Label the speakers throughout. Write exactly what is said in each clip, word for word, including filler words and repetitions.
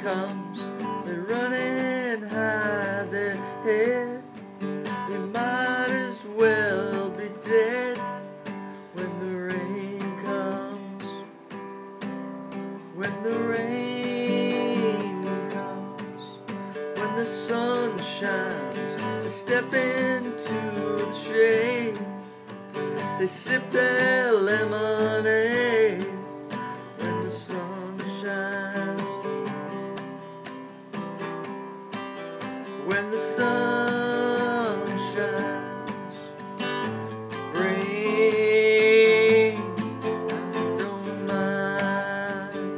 Speaker 1: comes, they run and hide their head. They might as well be dead when the rain comes. When the rain comes, when the sun shines, they step into the shade. They sip their lemonade when the sun shines. When the sun shines, rain, I don't mind.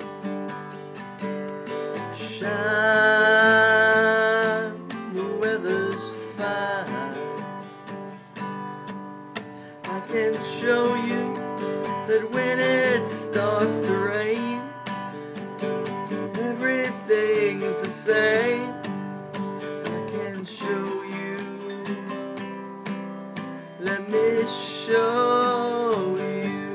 Speaker 1: Shine, the weather's fine. I can show you that when it starts to rain, everything's the same. I can show you, let me show you.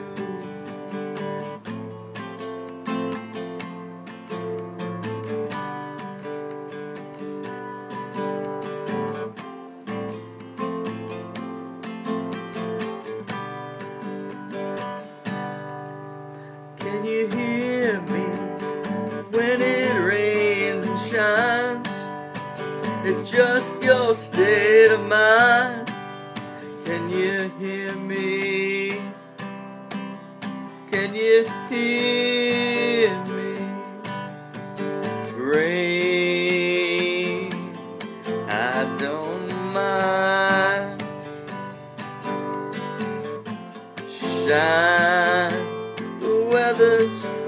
Speaker 1: Can you hear me when it rains and shines? It's just your state of mind. Can you hear me? Can you hear me? Rain, I don't mind. Shine, the weather's